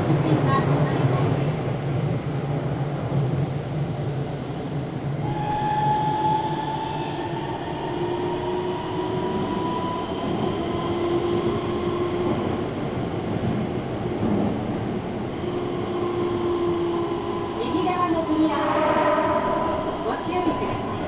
線が隣ります。右側の扉をご注意ください。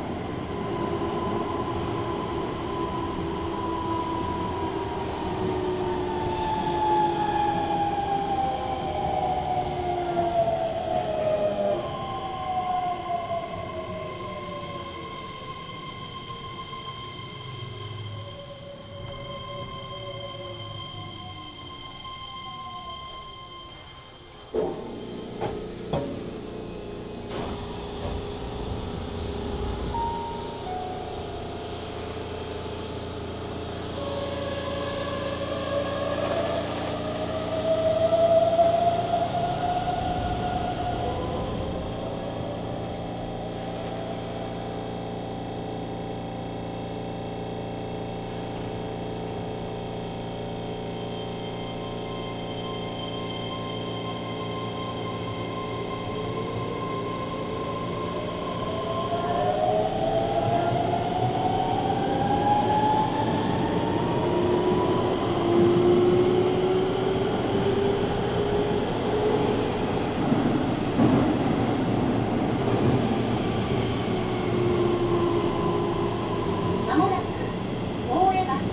まもなく大江橋です。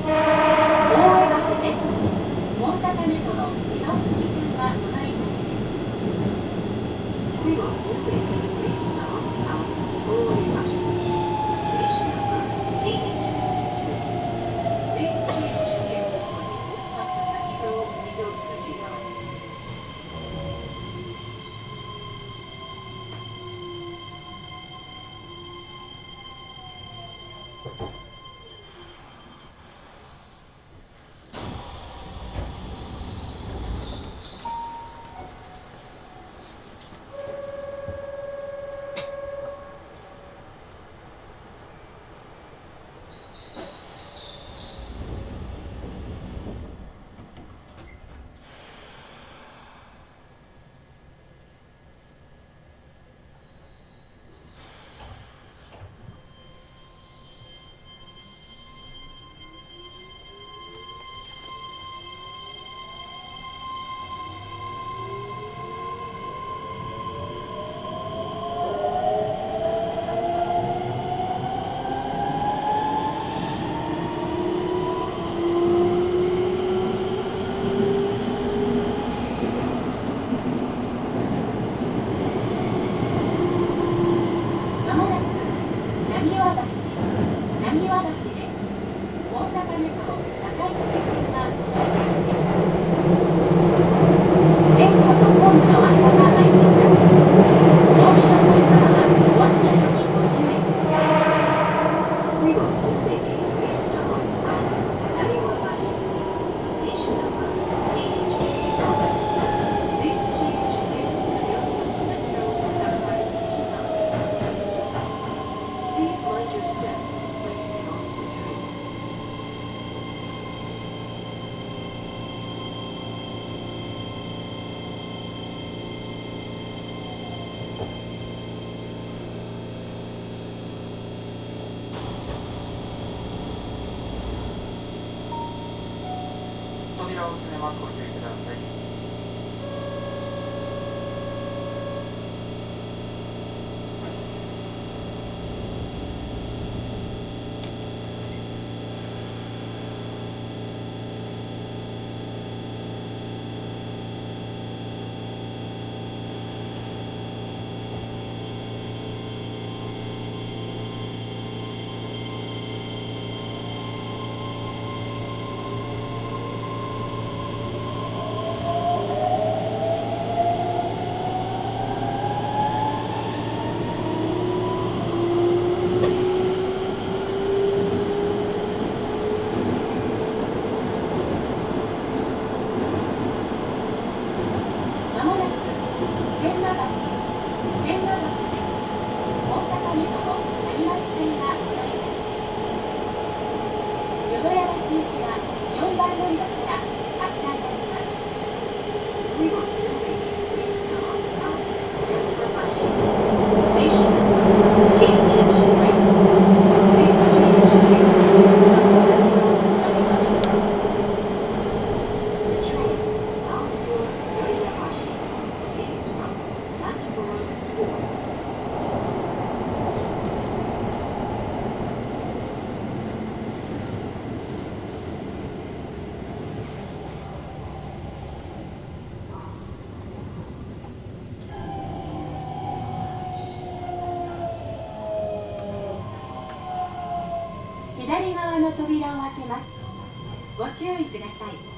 大阪メトロ御堂筋線が隣ります。 We will soon be next stop at Orebashi. Station number AH22. Please change carefully for Osaka Metro Midōsuji Line. まもなくなにわ橋です。大阪メトロ堺崎線が隣ります。電車とホームの間が空いています。お降りの際からはお足元にご注意ください。 We will soon be next stop at Naniwabashi. Station number AH22. Please change carefully for Osaka Metro Naniwabashi Line. Please mind your step when you get off the train. 扉を閉めます。ご注意ください。4番乗り場から発車いたします。 左側の扉を開けます。ご注意ください。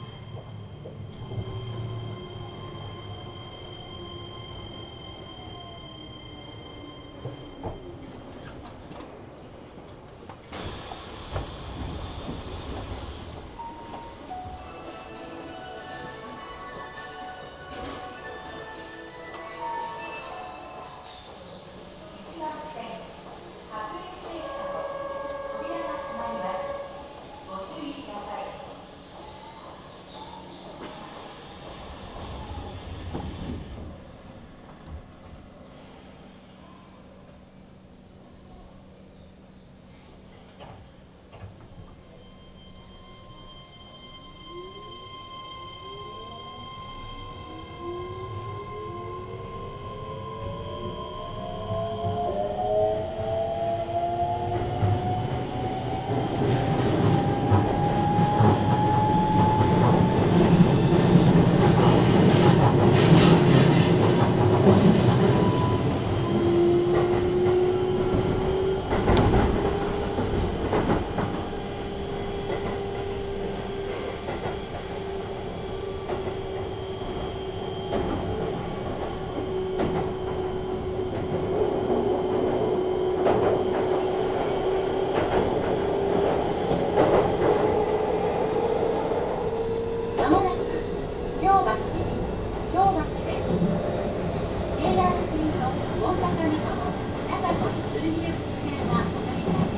まもなく京橋です。JR 線の大阪水戸、長野鶴見駅線はお乗り換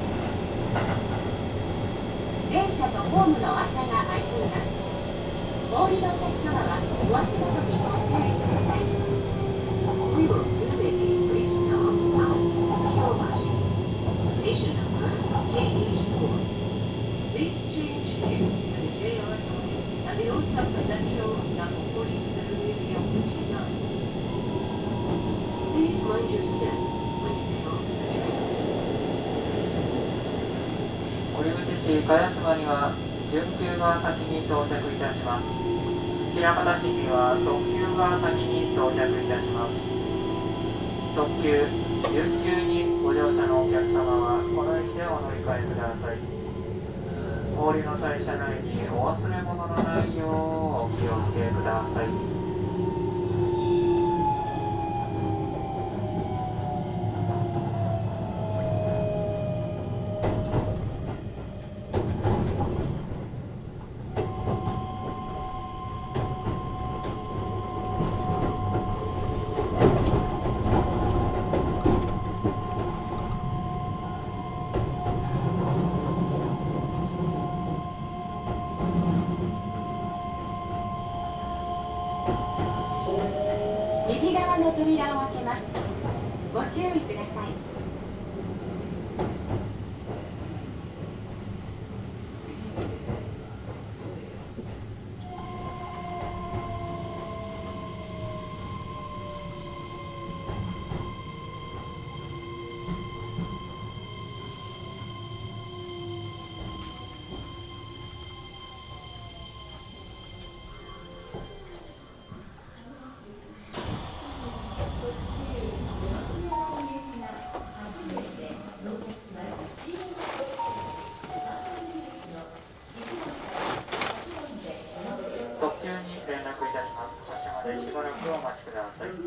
え。電車とホームの間が空いています。氷の鉄ドアはお足元にご注意ください。 We will soon make a brief stop at Kyobashi. Station number KH4. Please change here at the JR North and the Osaka Metro Nakokori Tsurumi Ryokuchi line. Please mind your step when you get off the train. 森口市茅島には準急が先に到着いたします。枚方市には特急が先に到着いたします。特急、準急にご乗車のお客様はこの駅でお乗り換えください。お降りの際車内にお忘れ物のないようお気をつけください。 右側の扉を開けます。ご注意ください。 特急に連絡いたします。発車までしばらくお待ちください。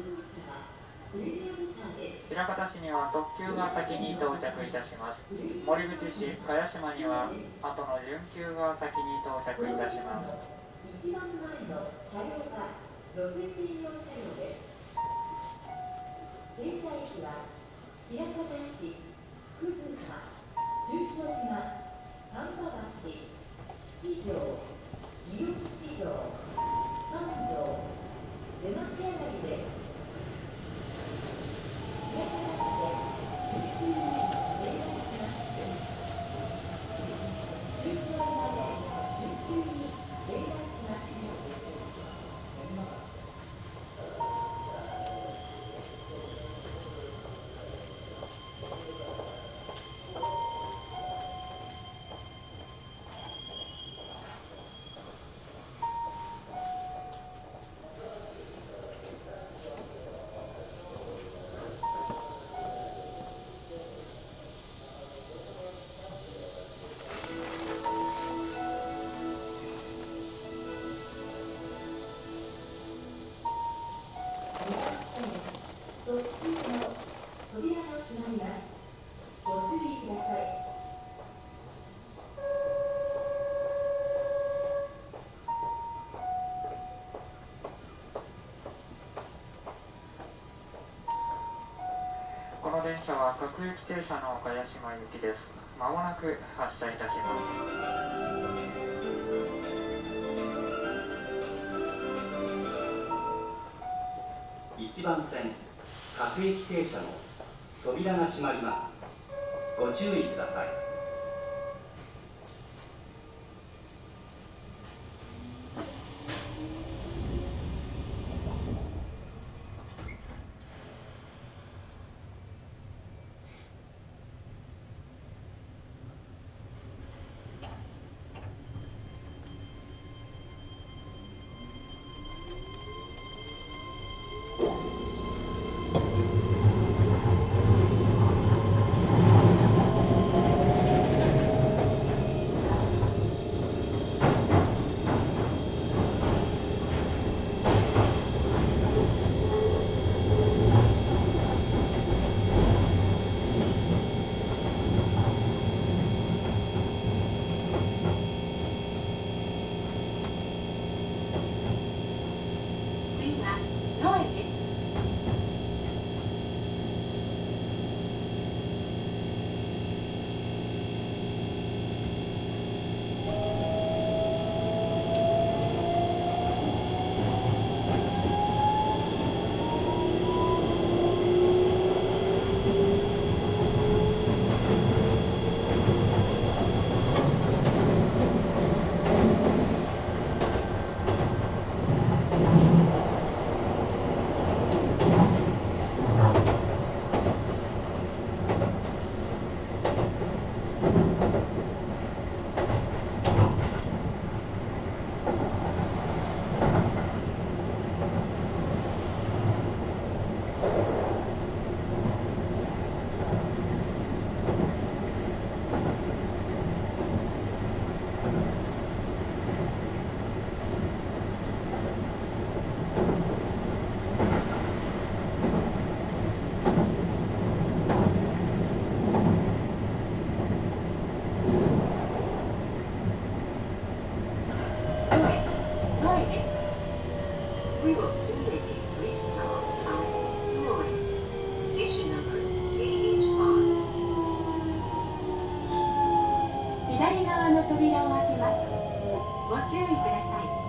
枚方市には特急が先に到着いたします。森口市茅島には後の準急が先に到着いたします。 一番前の車両が除雪専用車両です。停車駅は枚方市、葛葉、中所島、丹波橋、七条、三好市場、三条、出町柳です。枚方市で準急に停車します。中所島で準急に停車します。 特急の扉が閉まります。ご注意ください。 この電車は各駅停車の岡谷島行きです。まもなく発車いたします。 1番線各駅停車の扉が閉まります。ご注意ください。 We will soon make a brief stop at North, station number KH5. 左側の扉を開けます。ご注意ください。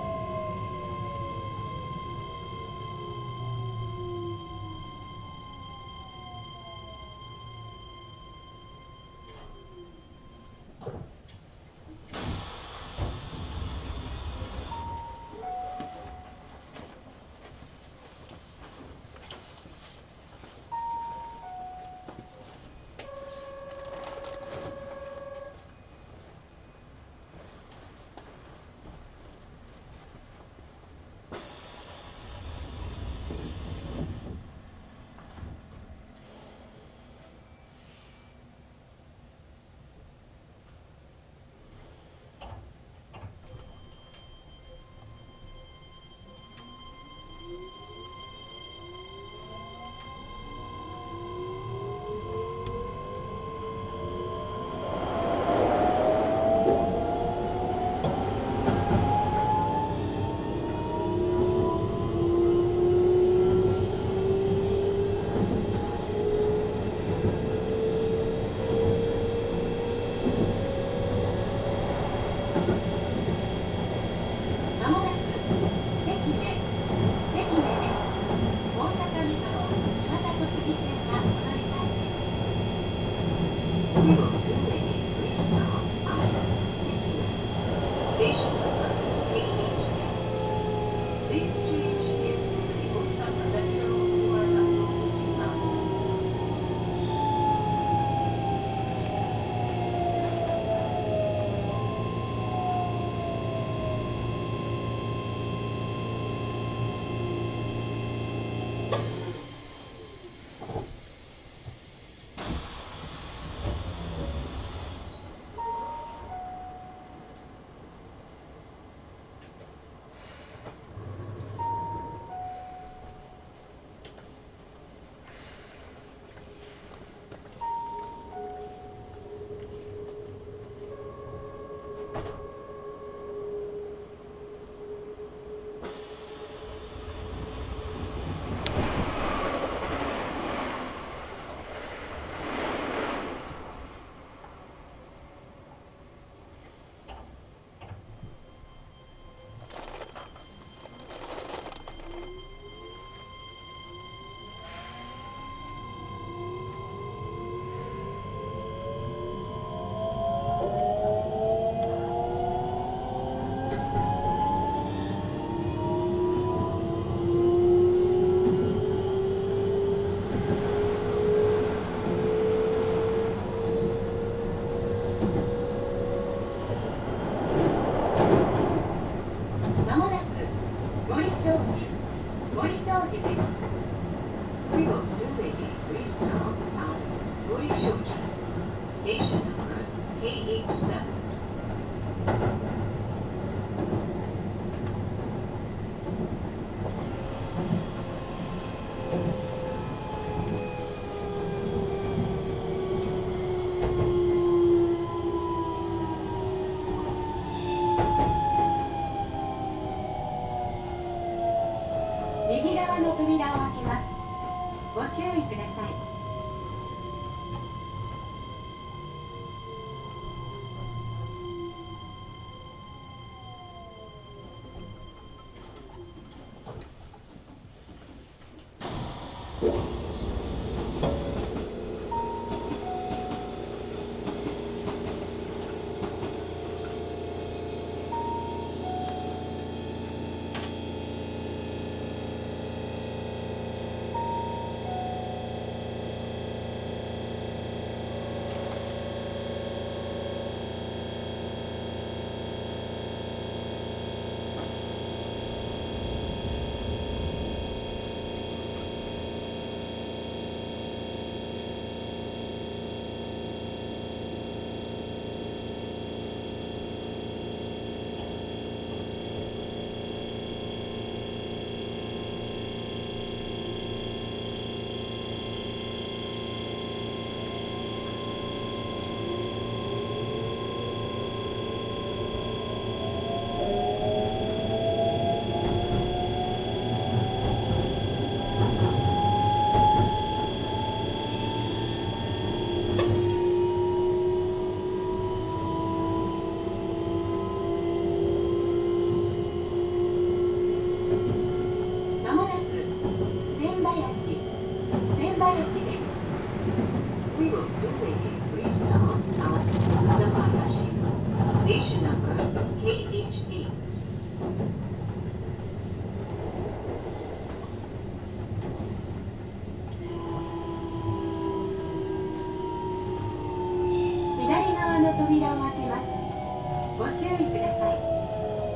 We will soon make a brief stop at Sekine, station number KH6. Please change if Osaka Metro Uemazato Tsukima. 「 森商事です。 We will soon make a brief stop at Morishoji, station number KH7. 右側の扉を開けます。ご注意ください。まもなく千林です。 We will soon make a brief stop at Senbayashi, station number KH8. 左側の扉を開けます。ご注意ください。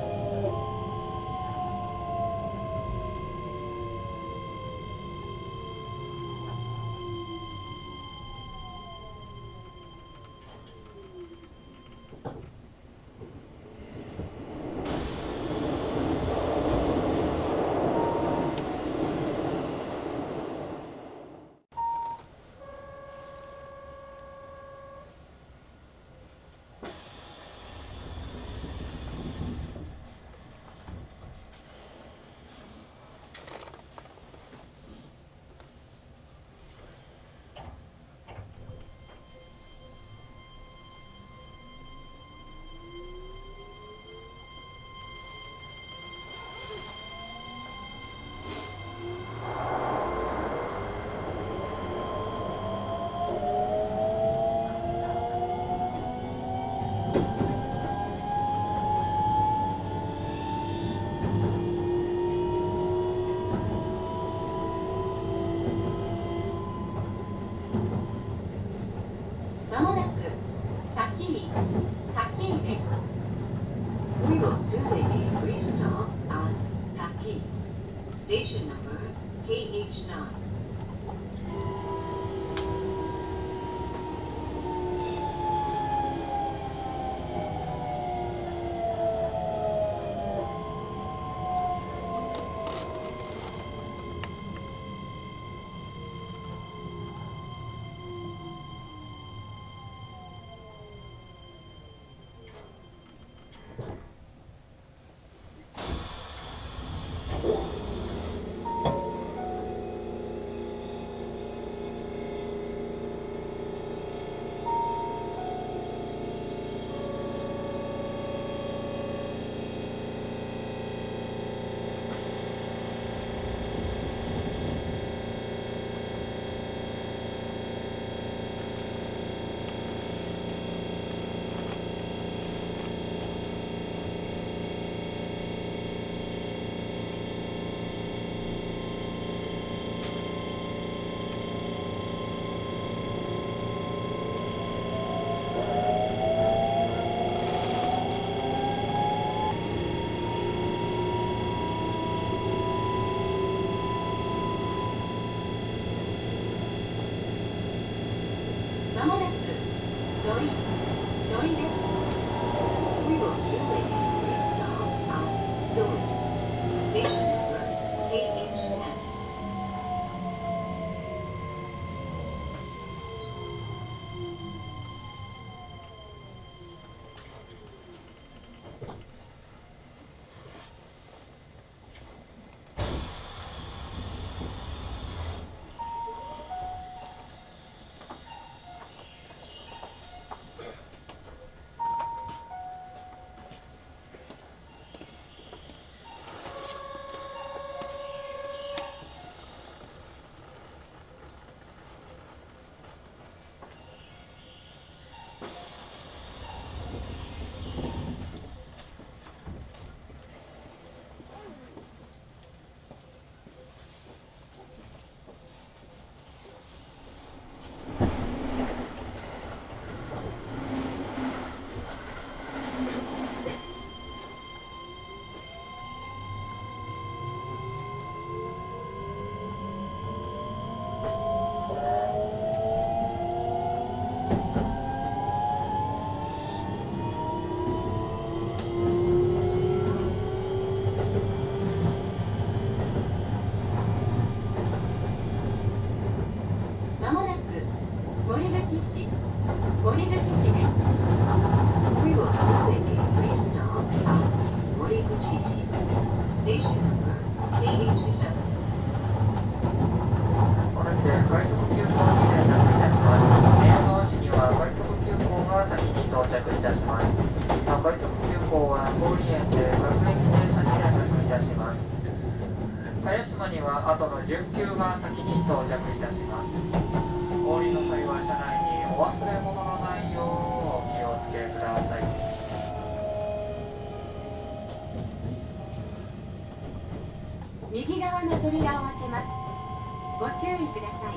まもなくはっきりです。 We will soon make a brief stop at Taki, station number KH9. ま乗りです。 We will soon make a brief stop at Dori. Station number KH10. まもなく森口市です。 We will soon make a brief stop at Moriguchi-shi. Station number KH11. この日で快速急行に連絡いたします。寝屋川市には快速急行が先に到着いたします。快速急行は郡園で各駅停車に連絡いたします。茅島には後の準急が先に到着いたします。お降りの際は車内にお忘れ物のないようお気をつけください。 右側の扉を開けます。ご注意ください。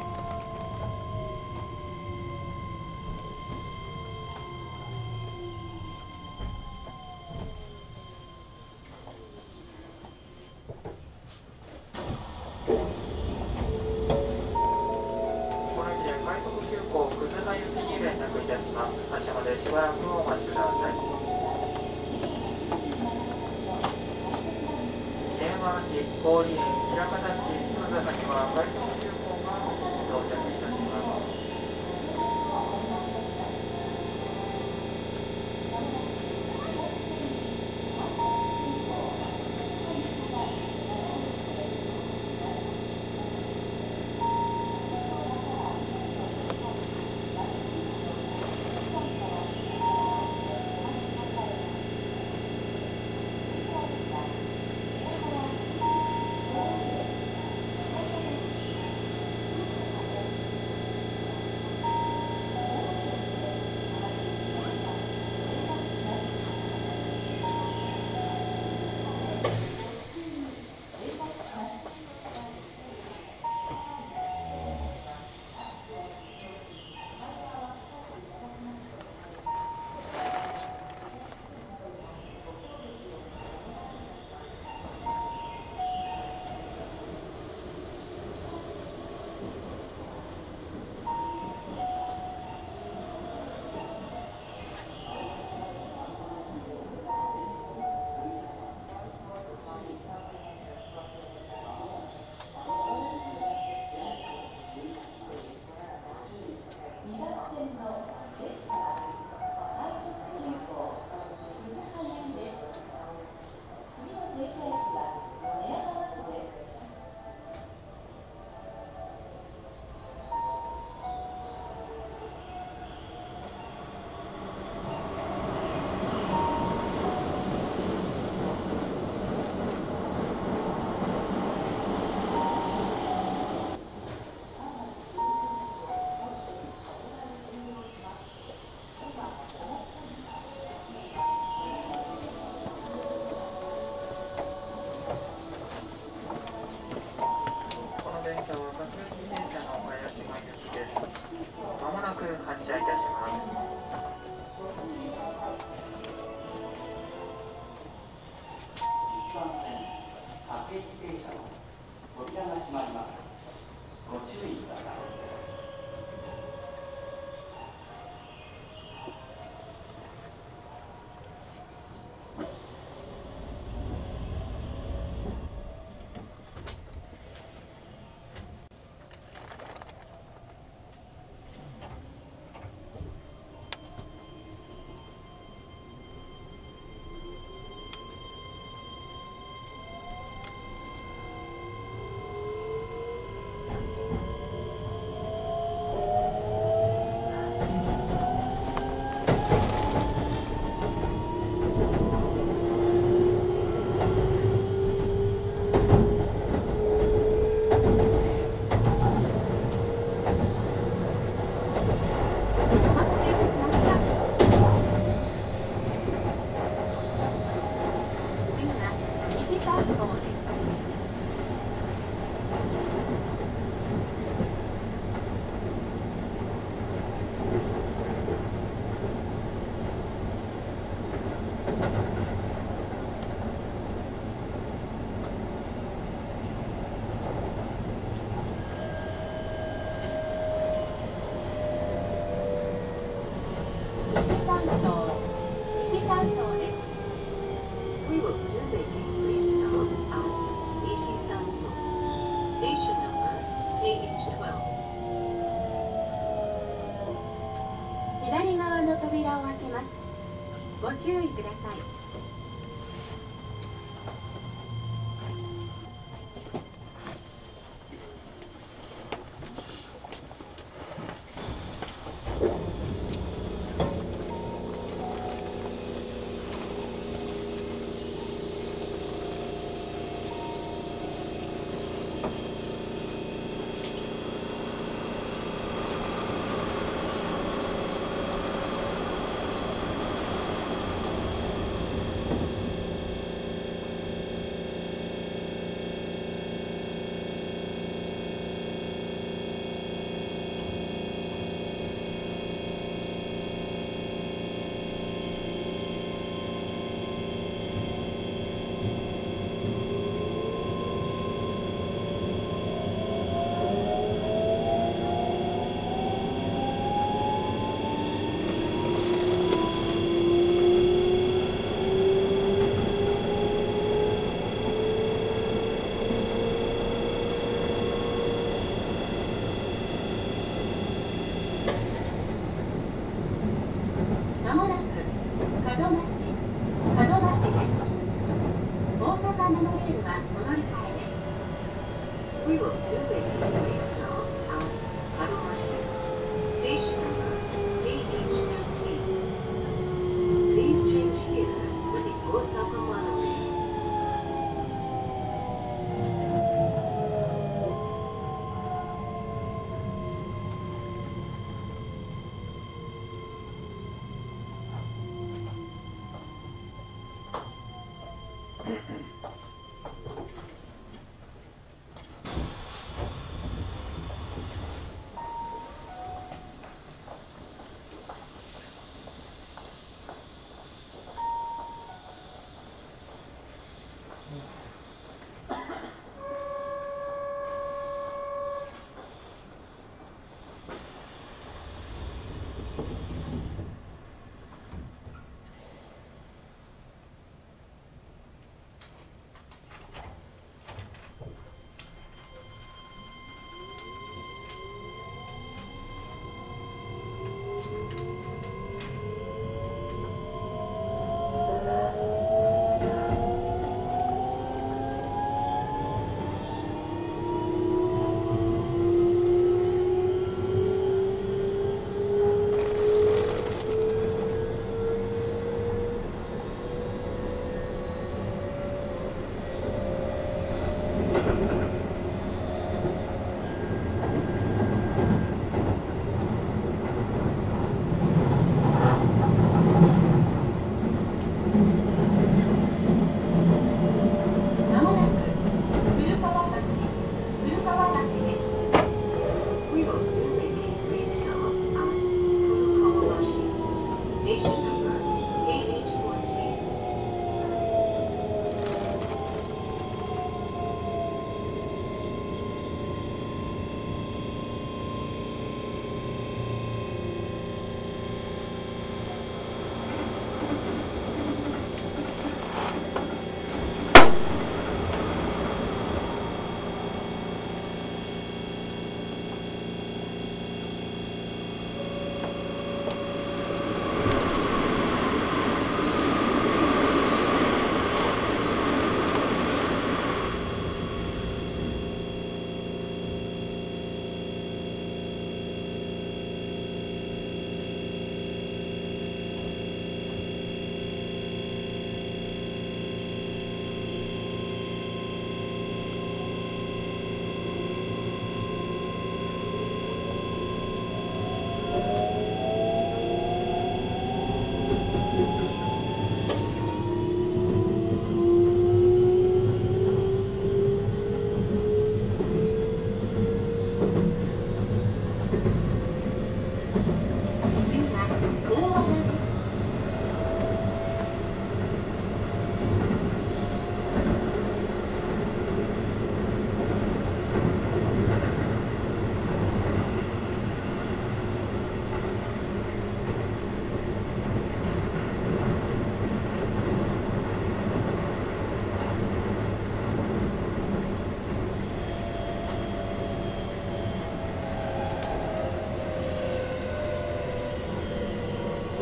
この日で快速急行葛葉行きに連絡いたします。発車までしばらくお待ちください。寝屋川市、郡園、枚方市、葛葉には快速急行が到着いたします。まもなく発車いたします。 1番線各駅停車の扉が閉まります。ご注意ください。 Station number KH12. 左側の扉を開けます。ご注意ください。まもなく門真市です。大阪モノレールはお乗り換えです。 We will soon make a brief stop at Kadomashi. Station number KH13. Please change here with the Osaka monorail. お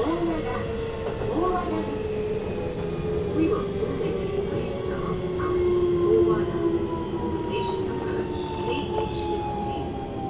We will soon begin Greystone and Owada. Station number KH15.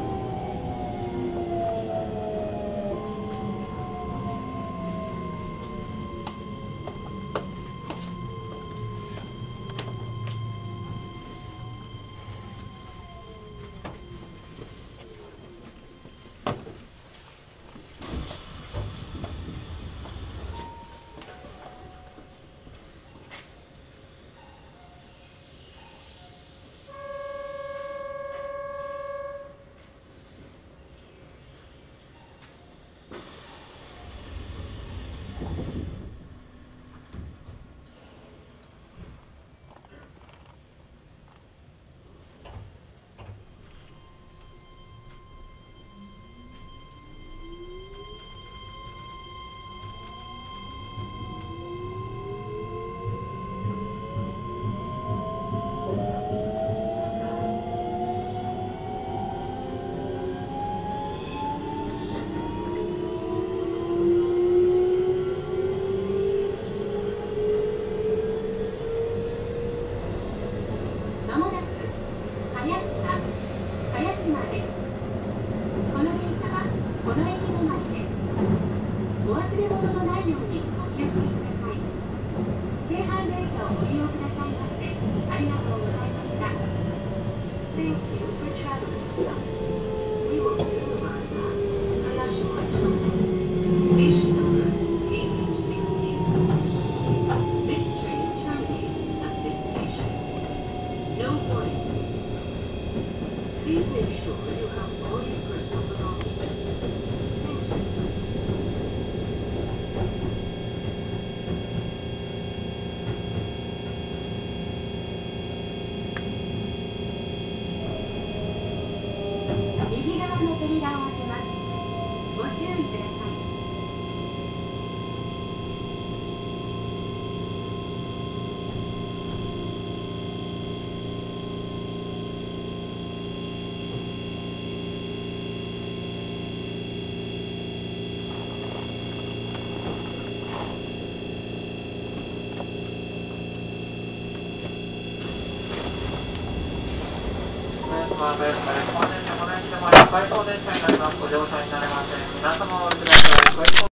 まあ、ベースからこの電車になります。ご乗車になれません。皆様お降りください。